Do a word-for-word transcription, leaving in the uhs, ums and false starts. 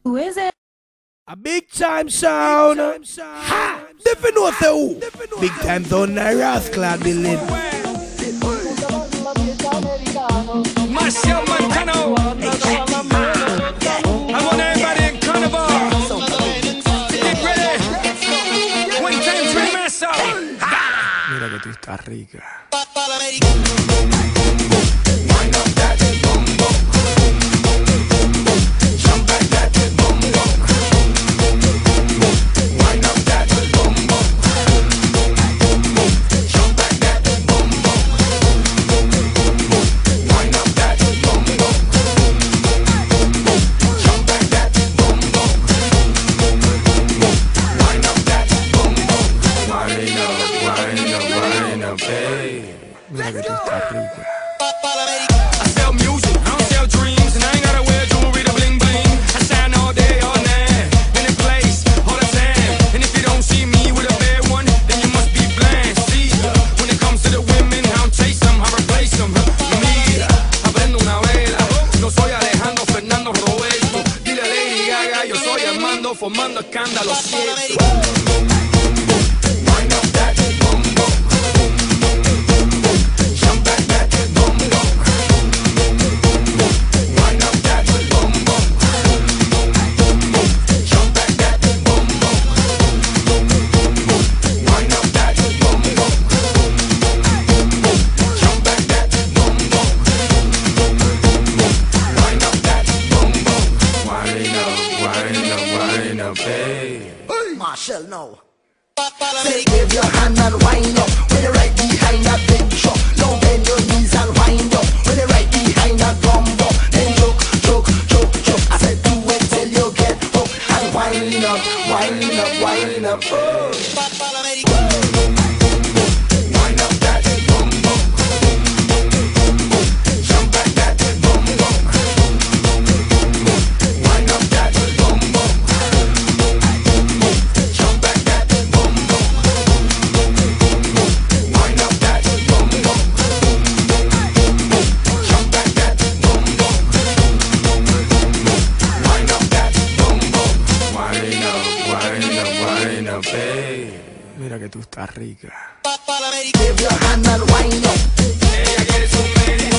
Who is it? A big time sound. Ha! Different know say who? Big time sound na Rascal building. Marcial Montano. I want everybody in Carnival. Get ready. One time three massa. Mira que tú estás rica. Mira que tú estás rica. I sell music, I don't sell dreams, and I ain't gotta wear jewelry to bling bling. I shine all day, all night, in a place, all the time. And if you don't see me with a bad one, then you must be blind. See, when it comes to the women, I don't chase them, I replace them. Mira, aprendo una vela, no soy Alejandro Fernando Roberto. Dile a Lady Gaga, yo soy Armando, formando escándalo cierto. Marshall, no. Say, wave your hand and wind up when you're right behind that big truck. Now bend your knees and wind up when you're right behind that bumbo. Then choke, choke, choke, choke. I said do it till you get hooked and wind up, wind up, wind up. Oh. Wind up that bumbo. Jump back that bumbo. Wind up that bumbo. Mira que tú estás rica. Give your hand and wind up. Ella quiere su media.